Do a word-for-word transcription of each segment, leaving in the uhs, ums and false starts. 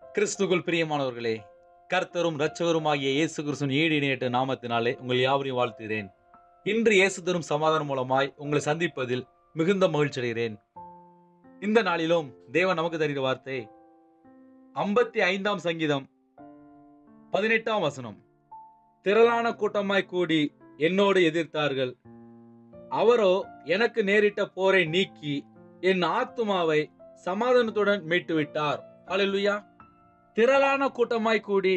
கிறிஸ்துவுக்குள் பிரியமானவர்களே, கர்த்தரும் இரட்சகருமாகிய இயேசு கிறிஸ்துவின் ஈடு இணையற்ற நாமத்தினாலே உங்கள் யாவரையும் வாழ்த்துகிறேன். இன்று இயேசு தரும் சமாதானம் மூலமாய் உங்களை சந்திப்பதில் மிகுந்த மகிழ்ச்சி அடைகிறேன். இந்த நாளிலும் தேவன் நமக்கு தருகிற வார்த்தை ஐம்பத்தி ஐந்தாம் சங்கீதம் பதினெட்டாம் வசனம். திரளான கூட்டமாய் கூடி என்னோடு எதிர்த்தார்கள், அவரோ எனக்கு நேரிட்ட போரை நீக்கி என் ஆத்துமாவை சமாதானத்துடன் மீட்டு விட்டார். ஹல்லேலூயா. திரளான கூட்டமாய் கூடி,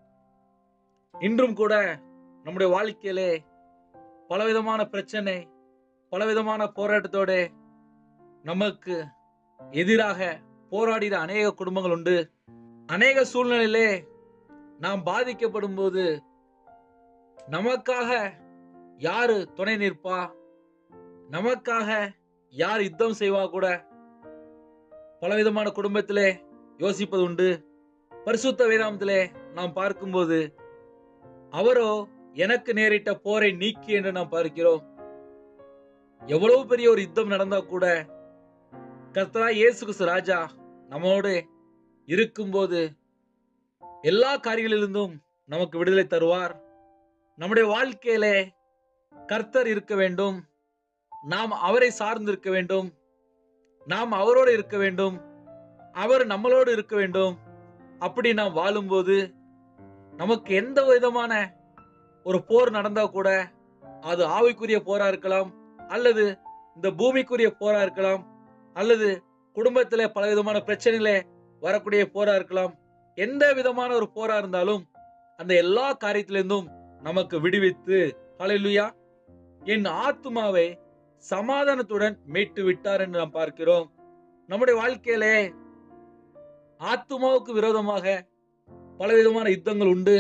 இன்றும் கூட நம்முடைய வாழ்க்கையிலே பலவிதமான பிரச்சனை, பலவிதமான போராட்டத்தோட நமக்கு எதிராக போராடுகிற அநேக குடும்பங்கள் உண்டு. அநேக சூழ்நிலையிலே நாம் பாதிக்கப்படும் போது நமக்காக யாரு துணை நிற்பா, நமக்காக யார் யுத்தம் செய்வா கூட பலவிதமான குடும்பத்திலே யோசிப்பது உண்டு. பரிசுத்த வேதாகமத்திலே நாம் பார்க்கும்போது அவரோ எனக்கு நேரிட்ட போரை நீக்கி என்று நாம் பார்க்கிறோம். எவ்வளவு பெரிய ஒரு யுத்தம் நடந்தா கூட கர்த்தராகிய இயேசு கிறிஸ்து ராஜா நம்மோடு இருக்கும்போது எல்லா காரியங்களிலிருந்தும் நமக்கு விடுதலை தருவார். நம்முடைய வாழ்க்கையிலே கர்த்தர் இருக்க வேண்டும், நாம் அவரை சார்ந்து இருக்க வேண்டும், நாம் அவரோடு இருக்க வேண்டும், அவர் நம்மளோடு இருக்க வேண்டும். அப்படி நாம் வாழும்போது நமக்கு எந்த விதமான ஒரு போர் நடந்தா கூட, அது ஆவிக்குரிய போரா இருக்கலாம், அல்லது இந்த பூமிக்குரிய போரா இருக்கலாம், அல்லது குடும்பத்திலே பல விதமான பிரச்சனைகளே வரக்கூடிய போரா இருக்கலாம். எந்த விதமான ஒரு போரா இருந்தாலும் அந்த எல்லா காரியத்திலிருந்தும் நமக்கு விடுவித்து, ஹல்லேலூயா, என் ஆத்துமாவை சமாதானத்துடன் மீட்டு விட்டார் என்று நாம் பார்க்கிறோம். நம்முடைய வாழ்க்கையிலே ஆத்துமாவுக்கு விரோதமாக பலவிதமான யுத்தங்கள் உண்டு.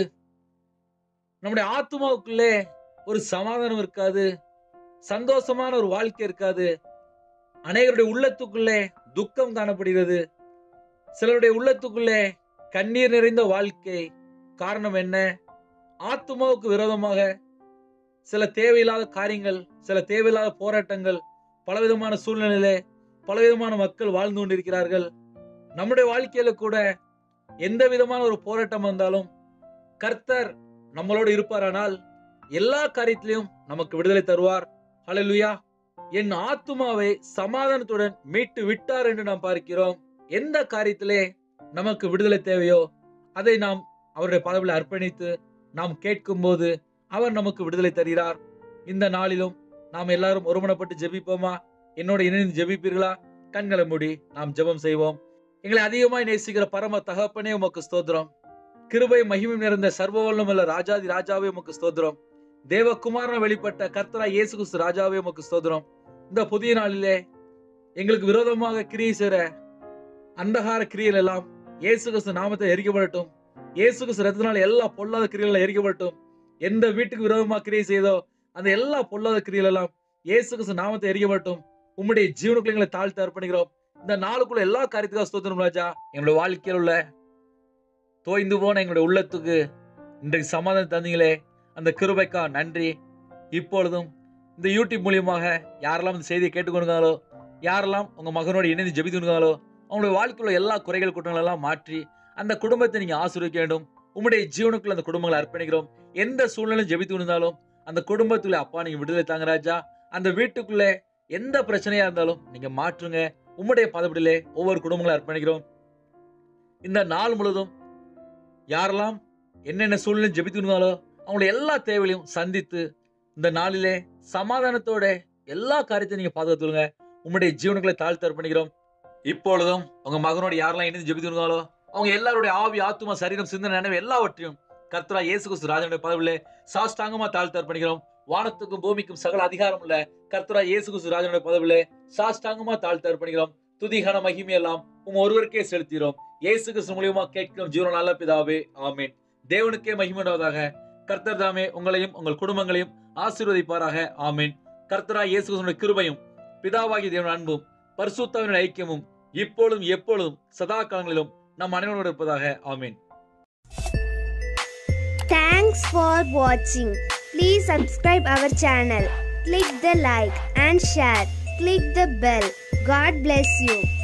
நம்முடைய ஆத்துமாவுக்குள்ளே ஒரு சமாதானம் இருக்காது, சந்தோஷமான ஒரு வாழ்க்கை இருக்காது. அநேகருடைய உள்ளத்துக்குள்ளே துக்கம் காணப்படுகிறது, சிலருடைய உள்ளத்துக்குள்ளே கண்ணீர் நிறைந்த வாழ்க்கை. காரணம் என்ன? ஆத்துமாவுக்கு விரோதமாக சில தேவையில்லாத காரியங்கள், சில தேவையில்லாத போராட்டங்கள், பலவிதமான சூழ்நிலையிலே பலவிதமான மக்கள் வாழ்ந்து கொண்டிருக்கிறார்கள். நம்முடைய வாழ்க்கையில கூட எந்த விதமான ஒரு போராட்டம் வந்தாலும் கர்த்தர் நம்மளோடு இருப்பாரானால் எல்லா காரியத்திலையும் நமக்கு விடுதலை தருவார். ஹல்லேலூயா. என் ஆத்துமாவை சமாதானத்துடன் மீட்டு விட்டார் என்று நாம் பார்க்கிறோம். எந்த காரியத்திலே நமக்கு விடுதலை தேவையோ அதை நாம் அவருடைய பாதத்தில் அர்ப்பணித்து நாம் கேட்கும் போது அவர் நமக்கு விடுதலை தருகிறார். இந்த நாளிலும் நாம் எல்லாரும் ஒருமனப்பட்டு ஜெபிப்போமா? என்னோட இணைந்து ஜெபிப்பீர்களா? கண்களை மூடி நாம் ஜெபம் செய்வோம். எங்களை அதிகமாய் நேசிக்கிற பரம தகப்பனே, உமக்கு ஸ்தோத்திரம். கிருபை மகிமை நிறைந்த சர்வ வல்லமையுள்ள ராஜாதி ராஜாவே உமக்கு ஸ்தோத்திரம். தேவகுமாரன் வெளிப்பட்ட கர்த்தராகிய இயேசு கிறிஸ்து ராஜாவே உமக்கு ஸ்தோத்திரம். இந்த புதிய நாளிலே எங்களுக்கு விரோதமாக கிரியை செய்ற அந்தகார கிரியைகள் எல்லாம் இயேசு கிறிஸ்து நாமத்தை எரிக்கப்படட்டும். இயேசு கிறிஸ்து ரத்தத்தினால எல்லா பொல்லாத கிரியைகள் எரிக்கப்படட்டும். எந்த வீட்டுக்கு விரோதமாக கிரியை செய்தோ அந்த எல்லா பொல்லாத கிரியைகள் எல்லாம் இயேசு கிறிஸ்து நாமத்தை எரிக்கப்படட்டும். உம்முடைய ஜீவனுக்குள்ள எங்களை தாழ்த்து அர்ப்பணிக்கிறோம். இந்த நாளுக்குள்ள எல்லா காரியத்துக்காக ஸ்தோத்திரம் ராஜா. எங்களுடைய வாழ்க்கையில் உள்ள தோய்ந்து போன எங்களுடைய உள்ளத்துக்கு இன்றைக்கு சமாதானம் தந்தீங்களே, அந்த கிருபைக்கா நன்றி. இப்பொழுதும் இந்த யூடியூப் மூலியமாக யாரெல்லாம் இந்த செய்தியை கேட்டுக்கொண்டாங்களோ, யாரெல்லாம் உங்க மகனோடு இணைந்து ஜெபித்துனாங்களோ, அவங்களுடைய வாழ்க்கையில் எல்லா குறைகள் குற்றங்கள் எல்லாம் மாற்றி அந்த குடும்பத்தை நீங்க ஆசீர்வதிக்க வேண்டும். உம்முடைய ஜீவனுக்குள்ள அந்த குடும்பங்களை அர்ப்பணிக்கிறோம். எந்த சூழ்நிலையும் ஜெபித்து இருந்தாலும் அந்த குடும்பத்துல அப்பா நீங்க விடுதலை தாங்க ராஜா. அந்த வீட்டுக்குள்ளே எந்த பிரச்சனையா இருந்தாலும் நீங்க மாற்றுங்க. உம்முடைய பதவியிலே ஒவ்வொரு குடும்பங்களை அர்ப்பணிக்கிறோம். இந்த நாள் முழுவதும் யாரெல்லாம் என்னென்ன சூழ்நிலை ஜெபித்துனாலோ அவங்களுடைய எல்லா தேவைகளையும் சந்தித்து இந்த நாளிலே சமாதானத்தோட எல்லா காரியத்தையும் நீங்க பாதுகாத்துங்க. உம்முடைய ஜீவனுக்களை தாழ்த்து அர்ப்பணிக்கிறோம். இப்பொழுதும் உங்க மகனோட யாரெல்லாம் இணைந்து ஜெபித்துனாலோ அவங்க எல்லாருடைய ஆவி, ஆத்துமா, சரீரம், சிந்தனை, நினைவு எல்லாவற்றையும் கர்த்தராகிய இயேசு கிறிஸ்து ராஜனுடைய பதவியிலே சாஷ்டாங்கமா தாழ்த்து அர்ப்பணிக்கிறோம். வானத்துக்கும் பூமிக்கும் சகல அதிகாரம் உள்ள கர்த்தராகிய இயேசு கிறிஸ்து ராஜனுடைய பதவியிலே சாஷ்டாங்கமா தாழ்த்து அர்ப்பணிக்கிறோம். துதி கன மகிமை எல்லாம் உம் ஒருவருக்கே செலுத்துகிறோம். இயேசு கிறிஸ்து மூலியமா கேட்கிறோம் ஜீவன நல்ல பிதாவே, ஆமென். தேவனுக்கே மகிமை உண்டாவதாக. கர்த்தர் தாமே உங்களையும் உங்கள் குடும்பங்களையும் ஆசீர்வதிப்பாராக, ஆமென். கர்த்தராகிய இயேசு கிறிஸ்துவின் கிருபையும் பிதாவாகிய தேவனுடைய அன்பும் பரிசுத்தாவின் ஐக்கியமும் இப்பொழுதும் எப்பொழுதும் சதா காலங்களிலும் நம் அனைவரோடு இருப்பதாக, ஆமென். Thanks for watching. Please subscribe our channel. Click the like and share. Click the bell. God bless you.